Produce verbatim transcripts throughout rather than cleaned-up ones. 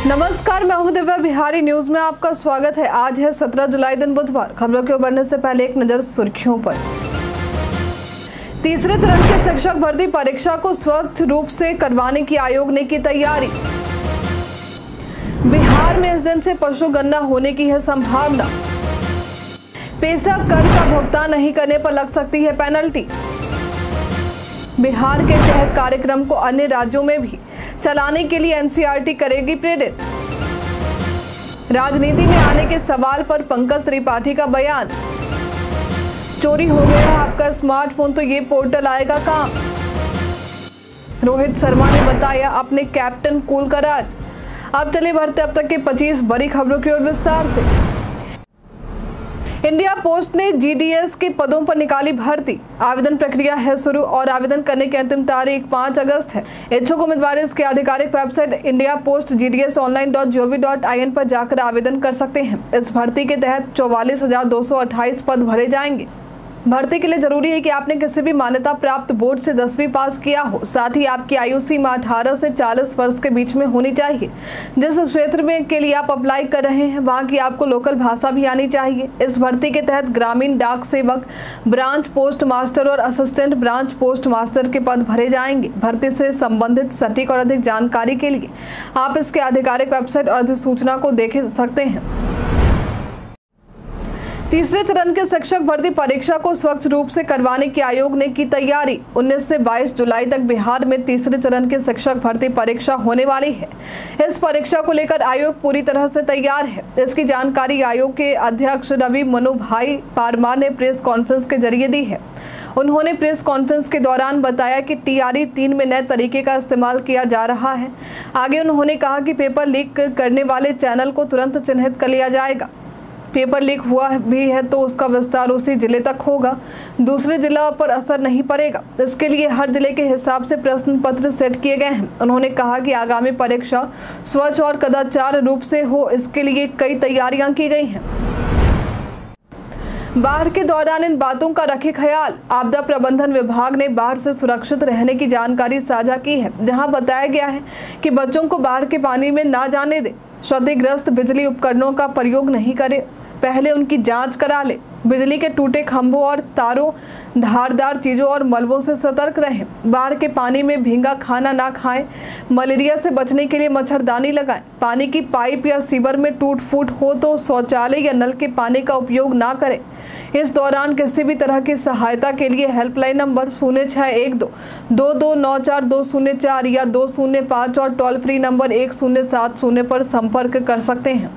नमस्कार, मैं हूं दिव्या। बिहारी न्यूज में आपका स्वागत है। आज है सत्रह जुलाई, दिन बुधवार। खबरों के बढ़ने से पहले एक नजर सुर्खियों पर। तीसरे चरण के शिक्षक भर्ती परीक्षा को स्वच्छ रूप से करवाने की आयोग ने की तैयारी। बिहार में इस दिन से पशु गणना होने की है संभावना। पेशा कर का भुगतान नहीं करने पर लग सकती है पेनल्टी। बिहार के चहट कार्यक्रम को अन्य राज्यों में भी चलाने के लिए एनसीईआरटी करेगी प्रेरित। राजनीति में आने के सवाल पर पंकज त्रिपाठी का बयान। चोरी हो गया आपका स्मार्टफोन तो ये पोर्टल आएगा काम। रोहित शर्मा ने बताया अपने कैप्टन कूल का राज। अब चले बढ़ते अब तक के पच्चीस बड़ी खबरों की ओर विस्तार से। इंडिया पोस्ट ने जीडीएस के पदों पर निकाली भर्ती। आवेदन प्रक्रिया है शुरू और आवेदन करने की अंतिम तारीख पाँच अगस्त है। इच्छुक उम्मीदवार इसके आधिकारिक website India post G D S online dot G O V dot I N पर जाकर आवेदन कर सकते हैं। इस भर्ती के तहत चौवालीस हजार दो सौ अट्ठाईस पद भरे जाएंगे। भर्ती के लिए जरूरी है कि आपने किसी भी मान्यता प्राप्त बोर्ड से दसवीं पास किया हो। साथ ही आपकी आयु सीमा अठारह से चालीस वर्ष के बीच में होनी चाहिए। जिस क्षेत्र में के लिए आप अप्लाई कर रहे हैं वहां की आपको लोकल भाषा भी आनी चाहिए। इस भर्ती के तहत ग्रामीण डाक सेवक, ब्रांच पोस्ट मास्टर और असिस्टेंट ब्रांच पोस्ट मास्टर के पद भरे जाएंगे। भर्ती से संबंधित सटीक और अधिक जानकारी के लिए आप इसके आधिकारिक वेबसाइट और अधिसूचना को देख सकते हैं। तीसरे चरण के शिक्षक भर्ती परीक्षा को स्वच्छ रूप से करवाने की आयोग ने की तैयारी। उन्नीस से बाईस जुलाई तक बिहार में तीसरे चरण की शिक्षक भर्ती परीक्षा होने वाली है। इस परीक्षा को लेकर आयोग पूरी तरह से तैयार है। इसकी जानकारी आयोग के अध्यक्ष रवि मनुभाई पारमार ने प्रेस कॉन्फ्रेंस के जरिए दी है। उन्होंने प्रेस कॉन्फ्रेंस के दौरान बताया कि टी आर ई तीन में नए तरीके का इस्तेमाल किया जा रहा है। आगे उन्होंने कहा कि पेपर लीक करने वाले चैनल को तुरंत चिन्हित कर लिया जाएगा। पेपर लीक हुआ भी है तो उसका विस्तार उसी जिले तक होगा, दूसरे जिला पर असर नहीं पड़ेगा। इसके लिए हर जिले के हिसाब से प्रश्न पत्र सेट किए गए हैं। उन्होंने कहा कि आगामी परीक्षा स्वच्छ और कदाचार रूप से हो, इसके लिए कई तैयारियां की गई हैं। बाढ़ के दौरान इन बातों का रखे ख्याल। आपदा प्रबंधन विभाग ने बाढ़ से सुरक्षित रहने की जानकारी साझा की है, जहां बताया गया है कि बच्चों को बाढ़ के पानी में ना जाने दे। क्षतिग्रस्त बिजली उपकरणों का प्रयोग नहीं करें, पहले उनकी जांच करा ले। बिजली के टूटे खंभों और तारों, धारदार चीजों और मलबों से सतर्क रहें। बाढ़ के पानी में भींगा खाना ना खाएं। मलेरिया से बचने के लिए मच्छरदानी लगाएं। पानी की पाइप या सीवर में टूट फूट हो तो शौचालय या नल के पानी का उपयोग ना करें। इस दौरान किसी भी तरह की सहायता के लिए हेल्पलाइन नंबर शून्य छः एक दो दो दो नौ चार दो शून्य चार या दो शून्य पाँच और टोल फ्री नंबर एक शून्य सात शून्य पर संपर्क कर सकते हैं।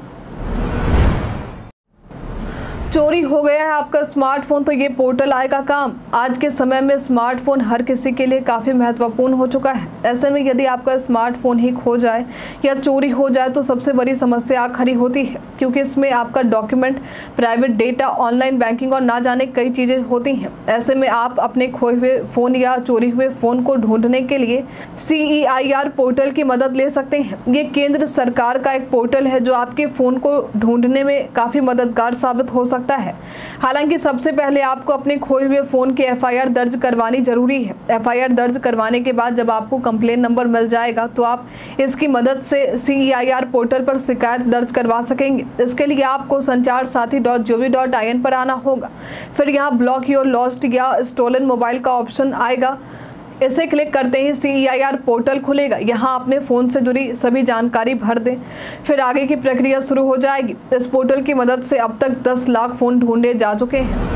चोरी हो गया है आपका स्मार्टफोन तो ये पोर्टल आएगा काम। आज के समय में स्मार्टफोन हर किसी के लिए काफ़ी महत्वपूर्ण हो चुका है। ऐसे में यदि आपका स्मार्टफोन ही खो जाए या चोरी हो जाए तो सबसे बड़ी समस्या खड़ी होती है, क्योंकि इसमें आपका document, private data, online banking और ना जाने कई चीज़ें होती हैं। ऐसे में आप अपने खोए हुए फ़ोन या चोरी हुए फ़ोन को ढूंढने के लिए सी ई आई आर पोर्टल की मदद ले सकते हैं। ये केंद्र सरकार का एक पोर्टल है जो आपके फ़ोन को ढूंढने में काफ़ी मददगार साबित हो सकता है। हालांकि सबसे पहले आपको अपने खोए हुए फोन की एफ आई आर दर्ज करवानी जरूरी है। एफ आई आर दर्ज करवाने के बाद जब आपको कंप्लेन नंबर मिल जाएगा तो आप इसकी मदद से सी ई आई आर पोर्टल पर शिकायत दर्ज करवा सकेंगे। इसके लिए आपको Sanchar Saathi dot G O V dot I N पर आना होगा। फिर यहाँ ब्लॉक योर लॉस्ट या स्टोलन मोबाइल का ऑप्शन आएगा। इसे क्लिक करते ही सी ई आई आर पोर्टल खुलेगा। यहाँ अपने फ़ोन से जुड़ी सभी जानकारी भर दें, फिर आगे की प्रक्रिया शुरू हो जाएगी। इस पोर्टल की मदद से अब तक दस लाख फ़ोन ढूंढे जा चुके हैं।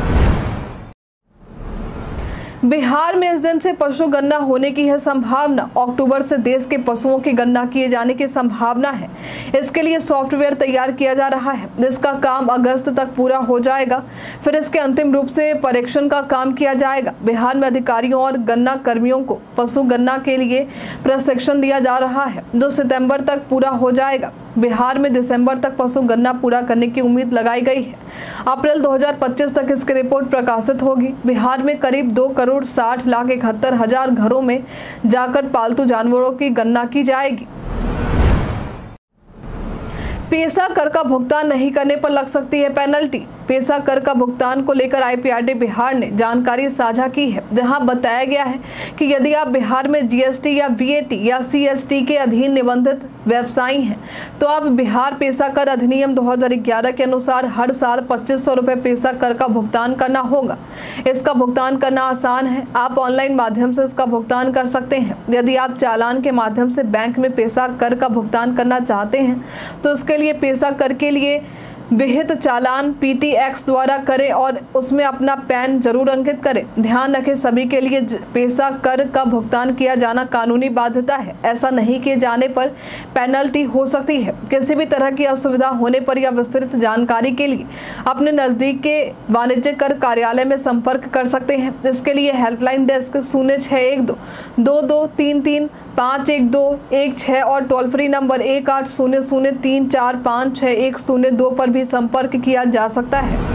बिहार में इस दिन से पशु गणना होने की है संभावना। अक्टूबर से देश के पशुओं की गणना किए जाने की संभावना है। इसके लिए सॉफ्टवेयर तैयार किया जा रहा है, जिसका काम अगस्त तक पूरा हो जाएगा। फिर इसके अंतिम रूप से परीक्षण का काम किया जाएगा। बिहार में अधिकारियों और गणना कर्मियों को पशु गणना के लिए प्रशिक्षण दिया जा रहा है, जो सितंबर तक पूरा हो जाएगा। बिहार में दिसंबर तक पशु गणना पूरा करने की उम्मीद लगाई गई है। अप्रैल दो हज़ार पच्चीस तक इसकी रिपोर्ट प्रकाशित होगी। बिहार में करीब दो करोड़ साठ लाख इकहत्तर हजार घरों में जाकर पालतू जानवरों की गणना की जाएगी। पेशा कर का भुगतान नहीं करने पर लग सकती है पेनल्टी। पेशा कर का भुगतान को लेकर आईपीआरडी बिहार ने जानकारी साझा की है, जहां बताया गया है कि यदि आप बिहार में जीएसटी या वीएटी या सीएसटी के अधीन निबंधित व्यवसायी हैं तो आप बिहार पेशा कर अधिनियम दो हज़ार ग्यारह के अनुसार हर साल पच्चीस सौ रुपये पेशा कर का भुगतान करना होगा। इसका भुगतान करना आसान है, आप ऑनलाइन माध्यम से इसका भुगतान कर सकते हैं। यदि आप चालान के माध्यम से बैंक में पेशा कर का भुगतान करना चाहते हैं तो इसके लिए पेशा कर के लिए विहित चालान पीटीएक्स द्वारा करें और उसमें अपना पैन जरूर अंकित करें। ध्यान रखें, सभी के लिए पेशा कर का भुगतान किया जाना कानूनी बाध्यता है। ऐसा नहीं किए जाने पर पेनल्टी हो सकती है। किसी भी तरह की असुविधा होने पर या विस्तृत जानकारी के लिए अपने नज़दीक के वाणिज्यिक कर कार्यालय में संपर्क कर सकते हैं। इसके लिए हेल्पलाइन डेस्क शून्य छः एक दो दो दो तीन तीन पाँच एक दो एक छः और टोल फ्री नंबर एक आठ शून्य शून्य तीन चार पाँच छः एक शून्य दो पर भी संपर्क किया जा सकता है।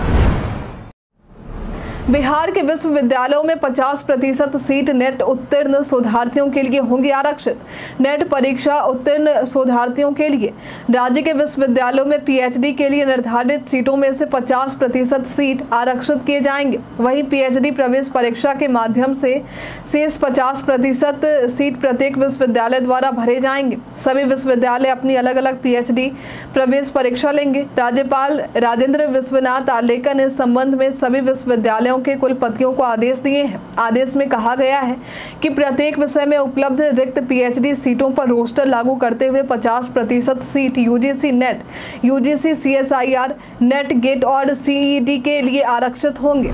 बिहार के विश्वविद्यालयों में पचास प्रतिशत सीट नेट उत्तीर्ण शोधार्थियों के लिए होंगी आरक्षित। नेट परीक्षा उत्तीर्ण शोधार्थियों के लिए राज्य के विश्वविद्यालयों में पीएचडी के लिए निर्धारित सीटों में से पचास प्रतिशत सीट आरक्षित किए जाएंगे। वहीं पीएचडी प्रवेश परीक्षा के माध्यम से शेष पचास प्रतिशत सीट प्रत्येक विश्वविद्यालय द्वारा भरे जाएंगे। सभी विश्वविद्यालय अपनी अलग अलग पीएचडी प्रवेश परीक्षा लेंगे। राज्यपाल राजेंद्र विश्वनाथ आर्लेकर ने इस संबंध में सभी विश्वविद्यालयों के कुलपतियों को आदेश दिए हैं। आदेश में कहा गया है कि प्रत्येक विषय में उपलब्ध रिक्त पीएचडी सीटों पर रोस्टर लागू करते हुए पचास प्रतिशत seat UGC NET, UGC CSIR, NET GATE और सीईटी के लिए आरक्षित होंगे।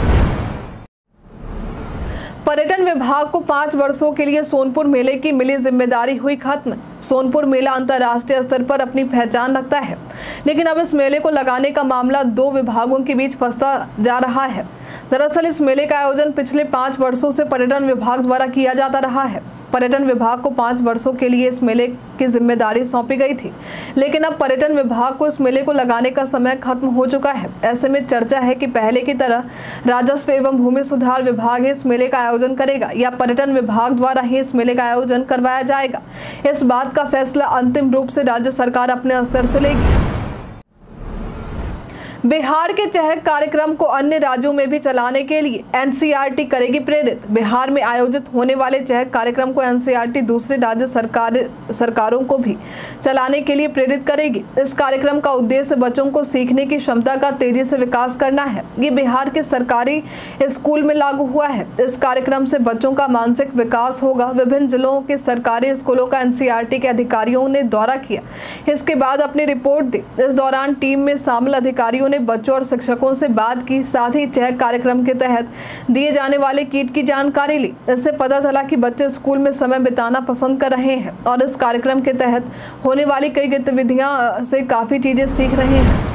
पर्यटन विभाग को पाँच वर्षों के लिए सोनपुर मेले की मिली जिम्मेदारी हुई खत्म। सोनपुर मेला अंतर्राष्ट्रीय स्तर पर अपनी पहचान रखता है, लेकिन अब इस मेले को लगाने का मामला दो विभागों के बीच फंसता जा रहा है। दरअसल इस मेले का आयोजन पिछले पाँच वर्षों से पर्यटन विभाग द्वारा किया जाता रहा है। पर्यटन विभाग को पाँच वर्षों के लिए इस मेले की जिम्मेदारी सौंपी गई थी, लेकिन अब पर्यटन विभाग को इस मेले को लगाने का समय खत्म हो चुका है। ऐसे में चर्चा है कि पहले की तरह राजस्व एवं भूमि सुधार विभाग इस मेले का आयोजन करेगा या पर्यटन विभाग द्वारा ही इस मेले का आयोजन करवाया जाएगा। इस बात का फैसला अंतिम रूप से राज्य सरकार अपने स्तर से लेगी। बिहार के चहक कार्यक्रम को अन्य राज्यों में भी चलाने के लिए एनसीईआरटी करेगी प्रेरित। बिहार में आयोजित होने वाले चहक कार्यक्रम को एनसीईआरटी दूसरे राज्य सरकार सरकारों को भी चलाने के लिए प्रेरित करेगी। इस कार्यक्रम का उद्देश्य बच्चों को सीखने की क्षमता का तेजी से विकास करना है। ये बिहार के सरकारी स्कूल में लागू हुआ है। इस कार्यक्रम से बच्चों का मानसिक विकास होगा। विभिन्न जिलों के सरकारी स्कूलों का एनसीईआरटी के अधिकारियों ने दौरा किया, इसके बाद अपनी रिपोर्ट दी। इस दौरान टीम में शामिल अधिकारियों बच्चों और शिक्षकों से बात की, साथ ही चहक कार्यक्रम के तहत दिए जाने वाले किट की जानकारी ली। इससे पता चला कि बच्चे स्कूल में समय बिताना पसंद कर रहे हैं और इस कार्यक्रम के तहत होने वाली कई गतिविधियां से काफी चीजें सीख रहे हैं।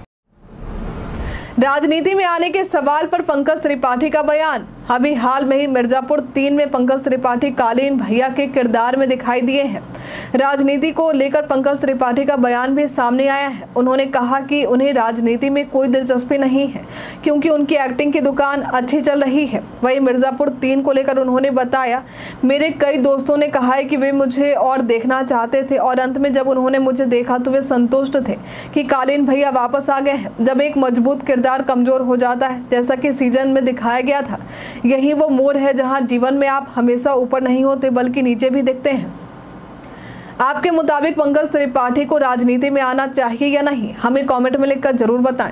राजनीति में आने के सवाल पर पंकज त्रिपाठी का बयान। अभी हाल में ही मिर्जापुर तीन में पंकज त्रिपाठी कालीन भैया के किरदार में दिखाई दिए हैं। राजनीति को लेकर पंकज त्रिपाठी का बयान भी सामने आया है। उन्होंने कहा कि उन्हें राजनीति में कोई दिलचस्पी नहीं है क्योंकि उनकी एक्टिंग की दुकान अच्छी चल रही है। वहीं मिर्जापुर तीन को लेकर उन्होंने बताया, मेरे कई दोस्तों ने कहा है कि वे मुझे और देखना चाहते थे और अंत में जब उन्होंने मुझे देखा तो वे संतुष्ट थे कि कालीन भैया वापस आ गए हैं। जब एक मजबूत किरदार कमजोर हो जाता है, जैसा कि सीजन में दिखाया गया था, यही वो मोड़ है जहां जीवन में आप हमेशा ऊपर नहीं होते बल्कि नीचे भी दिखते हैं। आपके मुताबिक पंकज त्रिपाठी को राजनीति में आना चाहिए या नहीं, हमें कमेंट में लिखकर जरूर बताएं।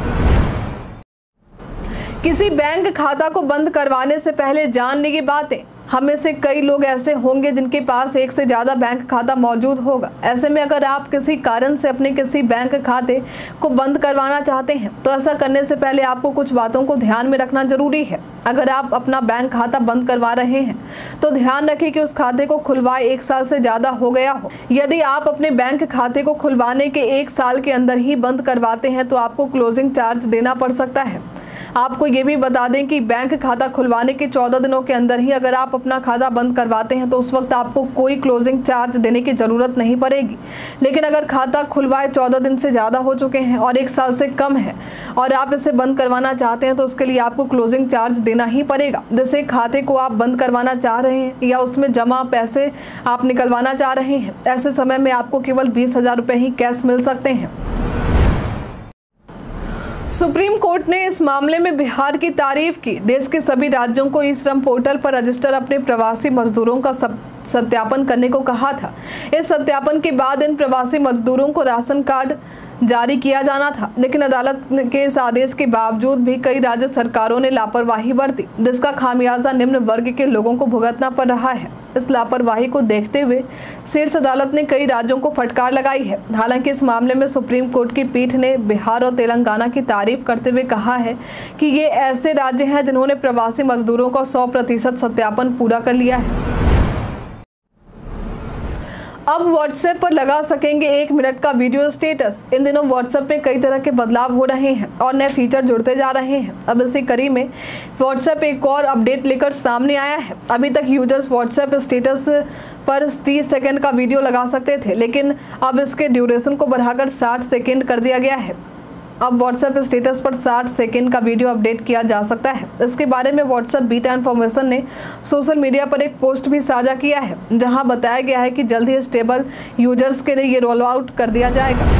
किसी बैंक खाता को बंद करवाने से पहले जानने की बातें। हम में से कई लोग ऐसे होंगे जिनके पास एक से ज़्यादा बैंक खाता मौजूद होगा। ऐसे में अगर आप किसी कारण से अपने किसी बैंक खाते को बंद करवाना चाहते हैं तो ऐसा करने से पहले आपको कुछ बातों को ध्यान में रखना जरूरी है। अगर आप अपना बैंक खाता बंद करवा रहे हैं तो ध्यान रखें कि उस खाते को खुलवाए एक साल से ज़्यादा हो गया हो। यदि आप अपने बैंक खाते को खुलवाने के एक साल के अंदर ही बंद करवाते हैं तो आपको क्लोजिंग चार्ज देना पड़ सकता है। आपको ये भी बता दें कि बैंक खाता खुलवाने के चौदह दिनों के अंदर ही अगर आप अपना खाता बंद करवाते हैं तो उस वक्त आपको कोई क्लोजिंग चार्ज देने की ज़रूरत नहीं पड़ेगी। लेकिन अगर खाता खुलवाए चौदह दिन से ज़्यादा हो चुके हैं और एक साल से कम है और आप इसे बंद करवाना चाहते हैं तो उसके लिए आपको क्लोजिंग चार्ज देना ही पड़ेगा। जैसे खाते को आप बंद करवाना चाह रहे हैं या उसमें जमा पैसे आप निकलवाना चाह रहे हैं, ऐसे समय में आपको केवल बीस हज़ार रुपये ही कैश मिल सकते हैं। सुप्रीम कोर्ट ने इस मामले में बिहार की तारीफ की। देश के सभी राज्यों को ई श्रम पोर्टल पर रजिस्टर अपने प्रवासी मजदूरों का सत्यापन करने को कहा था। इस सत्यापन के बाद इन प्रवासी मजदूरों को राशन कार्ड जारी किया जाना था, लेकिन अदालत के इस आदेश के बावजूद भी कई राज्य सरकारों ने लापरवाही बरती, जिसका खामियाजा निम्न वर्ग के लोगों को भुगतना पड़ रहा है। इस लापरवाही को देखते हुए शीर्ष अदालत ने कई राज्यों को फटकार लगाई है। हालांकि इस मामले में सुप्रीम कोर्ट की पीठ ने बिहार और तेलंगाना की तारीफ करते हुए कहा है कि ये ऐसे राज्य हैं जिन्होंने प्रवासी मजदूरों का सौ प्रतिशत सत्यापन पूरा कर लिया है। अब व्हाट्सएप पर लगा सकेंगे एक मिनट का वीडियो स्टेटस। इन दिनों व्हाट्सएप में कई तरह के बदलाव हो रहे हैं और नए फीचर जुड़ते जा रहे हैं। अब इसी कड़ी में व्हाट्सएप एक और अपडेट लेकर सामने आया है। अभी तक यूजर्स व्हाट्सएप स्टेटस पर तीस सेकंड का वीडियो लगा सकते थे, लेकिन अब इसके ड्यूरेशन को बढ़ाकर साठ सेकंड कर दिया गया है। अब व्हाट्सएप स्टेटस पर साठ सेकंड का वीडियो अपडेट किया जा सकता है। इसके बारे में व्हाट्सएप बीटा इन्फॉर्मेशन ने सोशल मीडिया पर एक पोस्ट भी साझा किया है, जहां बताया गया है कि जल्द ही स्टेबल यूजर्स के लिए ये रोल आउट कर दिया जाएगा।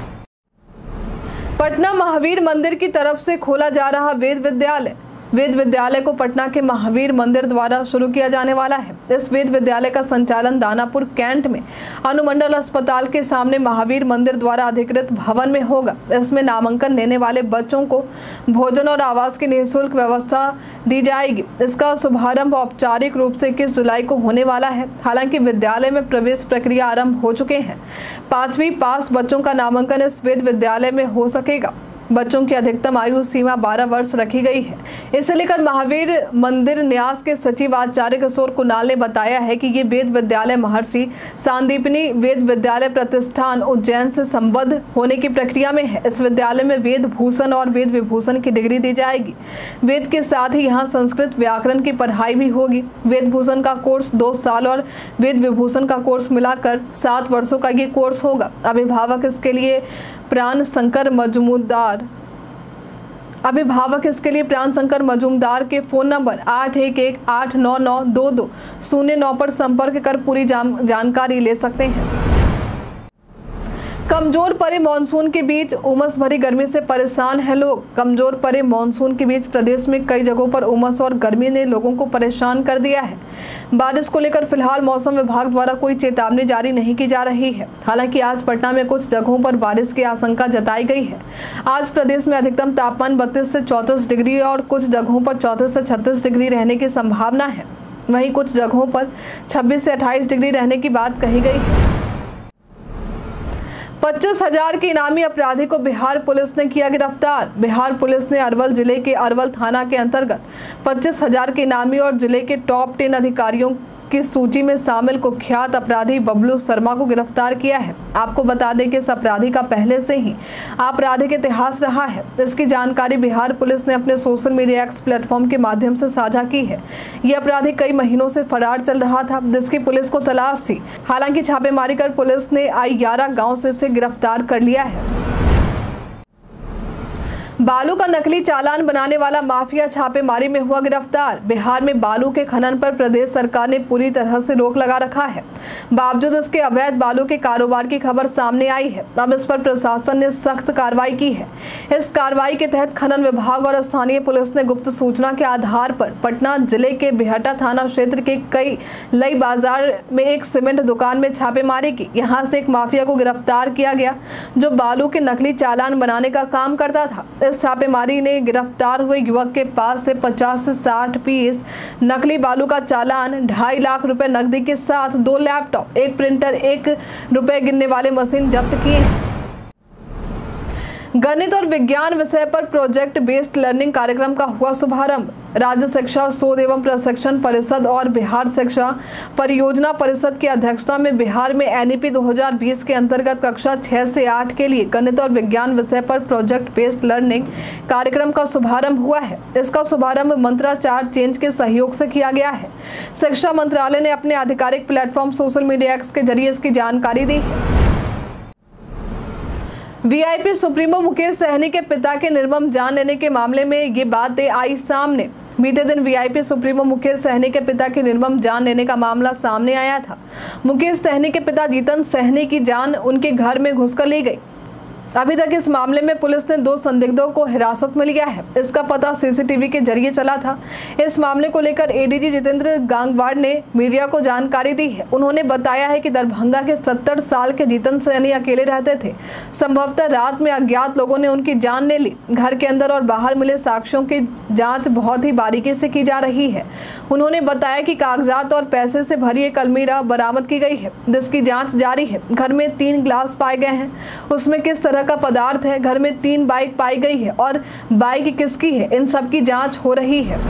पटना महावीर मंदिर की तरफ से खोला जा रहा वेद विद्यालय वेद विद्यालय को पटना के महावीर मंदिर द्वारा शुरू किया जाने वाला है। इस वेद विद्यालय का संचालन दानापुर कैंट में अनुमंडल अस्पताल के सामने महावीर मंदिर द्वारा अधिकृत भवन में होगा। इसमें नामांकन लेने वाले बच्चों को भोजन और आवास की निःशुल्क व्यवस्था दी जाएगी। इसका शुभारंभ औपचारिक रूप से इक्कीस जुलाई को होने वाला है। हालांकि विद्यालय में प्रवेश प्रक्रिया आरंभ हो चुके हैं। पांचवी पास बच्चों का नामांकन इस वेद विद्यालय में हो सकेगा। बच्चों की अधिकतम आयु सीमा बारह वर्ष रखी गई है। इसे लेकर महावीर मंदिर न्यास के सचिव आचार्य किशोर कुणाल ने बताया है कि ये वेद विद्यालय महर्षि सांदीपनी वेद विद्यालय प्रतिष्ठान उज्जैन से संबद्ध होने की प्रक्रिया में है। इस विद्यालय में वेद भूषण और वेद विभूषण की डिग्री दी जाएगी। वेद के साथ ही यहाँ संस्कृत व्याकरण की पढ़ाई भी होगी। वेद भूषण का कोर्स दो साल और वेद विभूषण का कोर्स मिलाकर सात वर्षों का ये कोर्स होगा। अभिभावक इसके लिए प्राण शंकर मजूमदार अभिभावक इसके लिए प्राण शंकर मजूमदार के फोन नंबर आठ एक एक आठ नौ नौ दो दो शून्य नौ पर संपर्क कर पूरी जान, जानकारी ले सकते हैं। कमजोर पड़े मानसून के बीच उमस भरी गर्मी से परेशान हैं लोग। कमजोर पड़े मानसून के बीच प्रदेश में कई जगहों पर उमस और गर्मी ने लोगों को परेशान कर दिया है। बारिश को लेकर फिलहाल मौसम विभाग द्वारा कोई चेतावनी जारी नहीं की जा रही है। हालांकि आज पटना में कुछ जगहों पर बारिश की आशंका जताई गई है। आज प्रदेश में अधिकतम तापमान बत्तीस से चौंतीस डिग्री और कुछ जगहों पर चौंतीस से छत्तीस डिग्री रहने की संभावना है। वहीं कुछ जगहों पर छब्बीस से अट्ठाईस डिग्री रहने की बात कही गई है। पच्चीस हजार के इनामी अपराधी को बिहार पुलिस ने किया गिरफ्तार। बिहार पुलिस ने अरवल जिले के अरवल थाना के अंतर्गत पच्चीस हजार के इनामी और जिले के टॉप टेन अधिकारियों की सूची में शामिल कुख्यात अपराधी बबलू शर्मा को गिरफ्तार किया है। आपको बता दें कि इस अपराधी का पहले से ही आपराधिक इतिहास रहा है। इसकी जानकारी बिहार पुलिस ने अपने सोशल मीडिया एक्स प्लेटफॉर्म के माध्यम से साझा की है। यह अपराधी कई महीनों से फरार चल रहा था, जिसकी पुलिस को तलाश थी। हालांकि छापेमारी कर पुलिस ने आईयारा गांव से इसे गिरफ्तार कर लिया है। बालू का नकली चालान बनाने वाला माफिया छापेमारी में हुआ गिरफ्तार। बिहार में बालू के खनन पर प्रदेश सरकार ने पूरी तरह से रोक लगा रखा है। बावजूद इसके अवैध बालू के कारोबार की खबर सामने आई है। अब इस पर प्रशासन ने सख्त कार्रवाई की है। इस कार्रवाई के तहत खनन विभाग और स्थानीय पुलिस ने गुप्त सूचना के आधार पर पटना जिले के बिहटा थाना क्षेत्र के कई लई बाजार में एक सीमेंट दुकान में छापेमारी की। यहाँ से एक माफिया को गिरफ्तार किया गया जो बालू के नकली चालान बनाने का काम करता था। इस छापेमारी ने गिरफ्तार हुए युवक के पास से पचास से साठ पीस नकली बालू का चालान, ढाई लाख रुपए नकदी के साथ दो लैपटॉप, एक प्रिंटर, एक रुपए गिनने वाले मशीन जब्त किए हैं। गणित और विज्ञान विषय पर प्रोजेक्ट बेस्ड लर्निंग कार्यक्रम का हुआ शुभारंभ। राज्य शिक्षा शोध एवं प्रशिक्षण परिषद और बिहार शिक्षा परियोजना परिषद की अध्यक्षता में बिहार में एन ई पी दो हज़ार बीस के अंतर्गत कक्षा छह से आठ के लिए गणित और विज्ञान विषय पर प्रोजेक्ट बेस्ड लर्निंग कार्यक्रम का शुभारंभ हुआ है। इसका शुभारंभ मंत्राचार चेंज के सहयोग से किया गया है। शिक्षा मंत्रालय ने अपने आधिकारिक प्लेटफॉर्म सोशल मीडिया एक्स के जरिए इसकी जानकारी दी है। वीआईपी सुप्रीमो मुकेश सहनी के पिता के निर्मम जान लेने के मामले में ये बातें आई सामने। बीते दिन वीआईपी सुप्रीमो मुकेश सहनी के पिता की निर्मम जान लेने का मामला सामने आया था। मुकेश सहनी के पिता जीतन सहनी की जान उनके घर में घुसकर ली गई। अभी तक इस मामले में पुलिस ने दो संदिग्धों को हिरासत में लिया है। इसका पता सीसीटीवी के जरिए चला था। इस मामले को लेकर एडीजी जितेंद्र गांगवार ने मीडिया को जानकारी दी है। उन्होंने बताया है कि दरभंगा के सत्तर साल के जीतन सैनी अकेले रहते थे। संभवतः रात में अज्ञात लोगों ने उनकी जान ले ली। घर के अंदर और बाहर मिले साक्ष्यों की जांच बहुत ही बारीकी से की जा रही है। उन्होंने बताया कि कागजात और पैसे से भरी एक अलमीरा बरामद की गई है, जिसकी जांच जारी है। घर में तीन ग्लास पाए गए हैं, उसमें किस तरह का पदार्थ है। घर में तीन बाइक पाई गई है और बाइक किसकी है, इन सब की जांच हो रही है।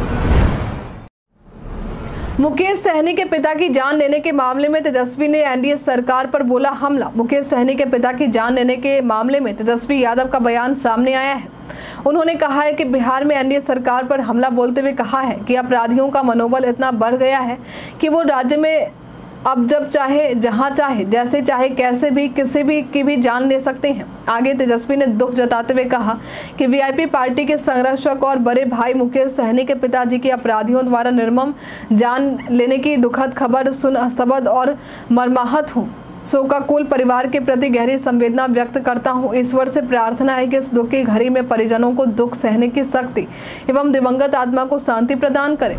मुकेश सहनी के पिता की जान लेने के मामले में तेजस्वी ने एनडीए सरकार पर बोला हमला। मुकेश सहनी के पिता की जान लेने के मामले में तेजस्वी यादव का बयान सामने आया है। उन्होंने कहा है कि बिहार में एनडीए सरकार पर हमला बोलते हुए कहा है कि अपराधियों का मनोबल इतना बढ़ गया है कि वो राज्य में अब जब चाहे, जहां चाहे, जैसे चाहे, कैसे भी, किसी भी की भी जान ले सकते हैं। आगे तेजस्वी ने दुख जताते हुए कहा कि वीआईपी पार्टी के संरक्षक और बड़े भाई मुकेश सहनी के पिताजी की अपराधियों द्वारा निर्मम जान लेने की दुखद खबर सुन स्तब्ध और मर्माहत हूँ। शोकाकुल परिवार के प्रति गहरी संवेदना व्यक्त करता हूँ। ईश्वर से प्रार्थना है कि इस दुख की घड़ी में परिजनों को दुख सहने की शक्ति एवं दिवंगत आत्मा को शांति प्रदान करे।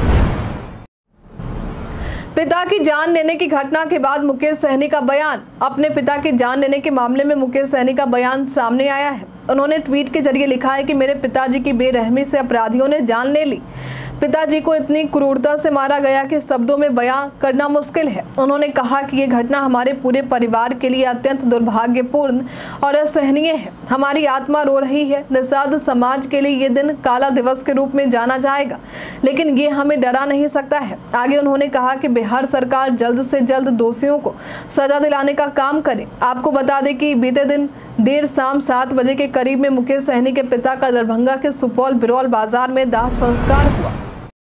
पिता की जान लेने की घटना के बाद मुकेश सहनी का बयान। अपने पिता की जान लेने के मामले में मुकेश सहनी का बयान सामने आया है। उन्होंने ट्वीट के जरिए लिखा है कि मेरे पिताजी की बेरहमी से अपराधियों ने जान ले ली। पिताजी को इतनी क्रूरता से मारा गया कि शब्दों में बयां करना मुश्किल है। उन्होंने कहा कि ये घटना हमारे पूरे परिवार के लिए अत्यंत दुर्भाग्यपूर्ण और असहनीय है। हमारी आत्मा रो रही है। निषाद समाज के लिए ये दिन काला दिवस के रूप में जाना जाएगा, लेकिन ये हमें डरा नहीं सकता है। आगे उन्होंने कहा कि बिहार सरकार जल्द से जल्द दोषियों को सजा दिलाने का काम करे। आपको बता दें कि बीते दिन देर शाम सात बजे के करीब में मुकेश सहनी के पिता का दरभंगा के सुपौल बिरौल बाजार में दाह संस्कार हुआ।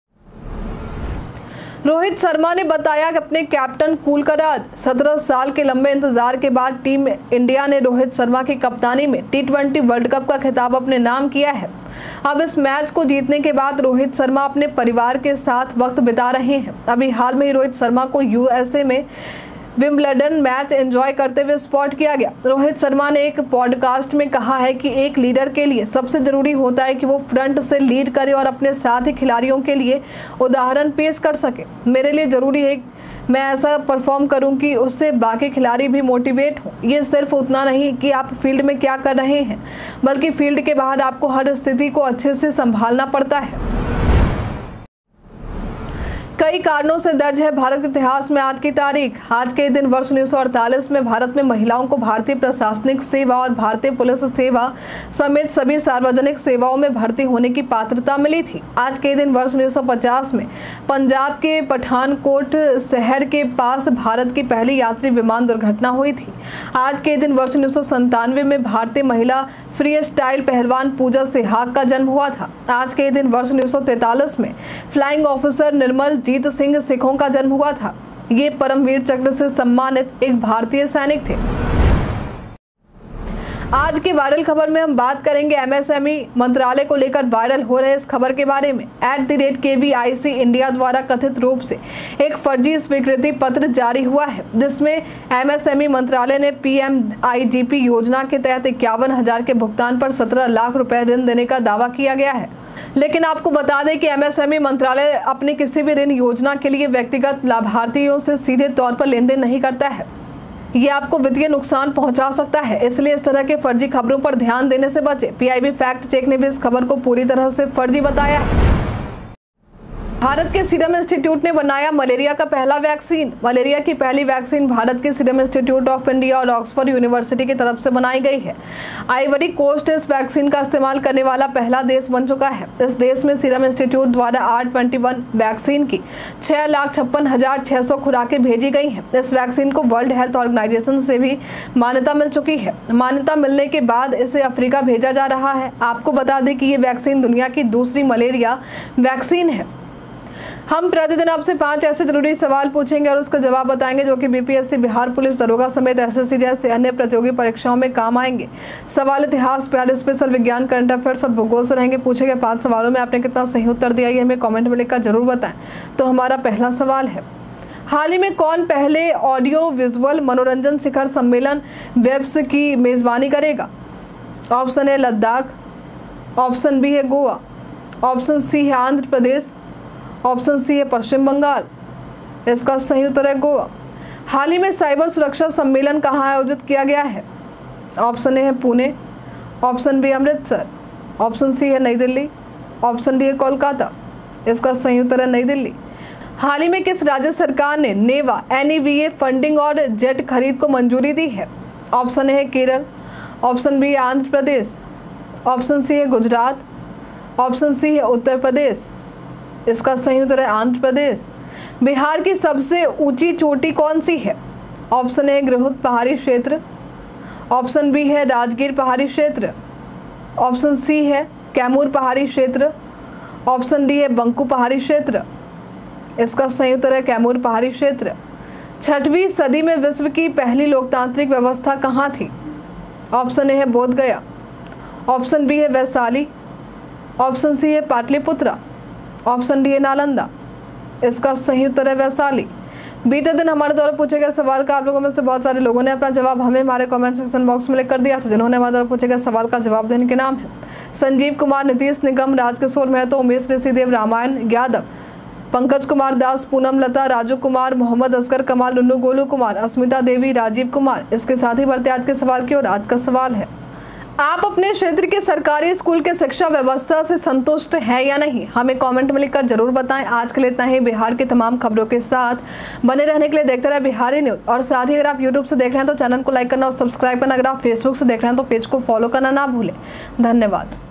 रोहित शर्मा ने बताया कि अपने कैप्टन कूल का राज। सत्रह साल के लंबे इंतजार के बाद टीम इंडिया ने रोहित शर्मा की कप्तानी में टी ट्वेंटी वर्ल्ड कप का खिताब अपने नाम किया है। अब इस मैच को जीतने के बाद रोहित शर्मा अपने परिवार के साथ वक्त बिता रहे हैं। अभी हाल में ही रोहित शर्मा को यूएसए में विंबलडन मैच एंजॉय करते हुए स्पॉट किया गया। रोहित शर्मा ने एक पॉडकास्ट में कहा है कि एक लीडर के लिए सबसे जरूरी होता है कि वो फ्रंट से लीड करे और अपने साथी खिलाड़ियों के लिए उदाहरण पेश कर सके। मेरे लिए जरूरी है मैं ऐसा परफॉर्म करूं कि उससे बाकी खिलाड़ी भी मोटिवेट हों। ये सिर्फ उतना नहीं कि आप फील्ड में क्या कर रहे हैं, बल्कि फील्ड के बाहर आपको हर स्थिति को अच्छे से संभालना पड़ता है। कई कारणों से दर्ज है भारत के इतिहास में आज की तारीख। आज के दिन वर्ष उन्नीस सौ अड़तालीस में भारत में महिलाओं को भारतीय प्रशासनिक सेवा और भारतीय पुलिस सेवा समेत सभी सार्वजनिक सेवाओं में भर्ती होने की पात्रता मिली थी। आज के दिन वर्ष उन्नीस सौ पचास में पंजाब के पठानकोट शहर के पास भारत की पहली यात्री विमान दुर्घटना हुई थी। आज के दिन वर्ष उन्नीस सौ संतानवे में भारतीय महिला फ्री स्टाइल पहलवान पूजा सिहाग का जन्म हुआ था। आज के दिन वर्ष उन्नीस सौ तैंतालीस में फ्लाइंग ऑफिसर निर्मल जीत सिंह सिखों का जन्म हुआ था। ये परमवीर चक्र से सम्मानित एक भारतीय सैनिक थे। आज की वायरल खबर में हम बात करेंगे एमएसएमई मंत्रालय को लेकर वायरल हो रहे इस खबर के बारे में। At the rate KVIC India द्वारा कथित रूप से एक फर्जी स्वीकृति पत्र जारी हुआ है, जिसमें एमएसएमई मंत्रालय ने पीएमआईजीपी योजना के तहत इक्यावन हजार के भुगतान पर सत्रह लाख रुपए ऋण देने का दावा किया गया है। लेकिन आपको बता दें कि एमएसएमई मंत्रालय अपनी किसी भी ऋण योजना के लिए व्यक्तिगत लाभार्थियों से सीधे तौर पर लेन देन नहीं करता है। ये आपको वित्तीय नुकसान पहुंचा सकता है, इसलिए इस तरह के फर्जी खबरों पर ध्यान देने से बचें। पीआईबी फैक्ट चेक ने भी इस खबर को पूरी तरह से फर्जी बताया है। भारत के सीरम इंस्टीट्यूट ने बनाया मलेरिया का पहला वैक्सीन। मलेरिया की पहली वैक्सीन भारत के सीरम इंस्टीट्यूट ऑफ इंडिया और ऑक्सफोर्ड यूनिवर्सिटी की तरफ से बनाई गई है। आइवरी कोस्ट इस वैक्सीन का इस्तेमाल करने वाला पहला देश बन चुका है। इस देश में सीरम इंस्टीट्यूट द्वारा आर ट्वेंटी वन वैक्सीन की छह लाख छप्पन हजार छह सौ खुराकें भेजी गई हैं। इस वैक्सीन को वर्ल्ड हेल्थ ऑर्गेनाइजेशन से भी मान्यता मिल चुकी है। मान्यता मिलने के बाद इसे अफ्रीका भेजा जा रहा है। आपको बता दें कि ये वैक्सीन दुनिया की दूसरी मलेरिया वैक्सीन है। हम प्रतिदिन आपसे पांच ऐसे जरूरी सवाल पूछेंगे और उसका जवाब बताएंगे जो कि बीपीएससी, बिहार पुलिस दरोगा समेत एसएससी जैसे अन्य प्रतियोगी परीक्षाओं में काम आएंगे। सवाल इतिहास, प्यार, स्पेशल, विज्ञान, करंट अफेयर्स और भूगोल से रहेंगे। पूछे गए पांच सवालों में आपने कितना सही उत्तर दिया ये हमें कॉमेंट में लिखकर जरूर बताएं। तो हमारा पहला सवाल है, हाल ही में कौन पहले ऑडियो विजुअल मनोरंजन शिखर सम्मेलन वेब्स की मेजबानी करेगा? Option A Ladakh, option B है गोवा, ऑप्शन सी है आंध्र प्रदेश, ऑप्शन सी है पश्चिम बंगाल। इसका सही उत्तर है गोवा। हाल ही में साइबर सुरक्षा सम्मेलन कहाँ आयोजित किया गया है? ऑप्शन ए है Pune, option B Amritsar, option C है नई दिल्ली, ऑप्शन डी है कोलकाता। इसका सही उत्तर है नई दिल्ली। हाल ही में किस राज्य सरकार ने नेवा N E V A funding और जेट खरीद को मंजूरी दी है? ऑप्शन ए है केरल, ऑप्शन बी है आंध्र प्रदेश, ऑप्शन सी है गुजरात, ऑप्शन सी है उत्तर प्रदेश। इसका सही उत्तर है आंध्र प्रदेश। बिहार की सबसे ऊंची चोटी कौन सी है? ऑप्शन ए गृहुत पहाड़ी क्षेत्र, ऑप्शन बी है राजगीर पहाड़ी क्षेत्र, ऑप्शन सी है कैमूर पहाड़ी क्षेत्र, ऑप्शन डी है बंकू पहाड़ी क्षेत्र। इसका सही उत्तर है कैमूर पहाड़ी क्षेत्र। छठवीं सदी में विश्व की पहली लोकतांत्रिक व्यवस्था कहाँ थी? ऑप्शन ए है बोध गया, ऑप्शन बी है वैशाली, ऑप्शन सी है पाटलिपुत्रा, ऑप्शन डी है नालंदा। इसका सही उत्तर है वैशाली। बीते दिन हमारे द्वारा पूछे गए सवाल का आप लोगों में से बहुत सारे लोगों ने अपना जवाब हमें हमारे कमेंट सेक्शन बॉक्स में लिख कर दिया था। जिन्होंने हमारे द्वारा पूछे गए सवाल का जवाब देने के नाम है संजीव कुमार, नीतीश निगम, राजकिशोर महतो, उमेश ऋषिदेव, रामायण यादव, पंकज कुमार दास, पूनम लता, राजू कुमार, मोहम्मद असगर कमाल, नुन्नू गोलू कुमार, अस्मिता देवी, राजीव कुमार। इसके साथ ही बढ़ते आज के सवाल की और आज का सवाल है, आप अपने क्षेत्र के सरकारी स्कूल के शिक्षा व्यवस्था से संतुष्ट हैं या नहीं? हमें कमेंट में लिखकर जरूर बताएं। आज के लिए इतना ही। बिहार की तमाम खबरों के साथ बने रहने के लिए देखते रहे बिहारी न्यूज। और साथ ही अगर आप यूट्यूब से देख रहे हैं तो चैनल को लाइक करना और सब्सक्राइब करना। अगर आप फेसबुक से देख रहे हैं तो पेज को फॉलो करना ना भूलें। धन्यवाद।